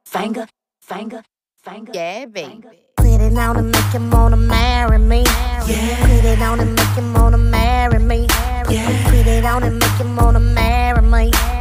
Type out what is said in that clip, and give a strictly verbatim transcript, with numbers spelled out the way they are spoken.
finger, finger, finger. Yeah, baby. Put it on to make him wanna marry me.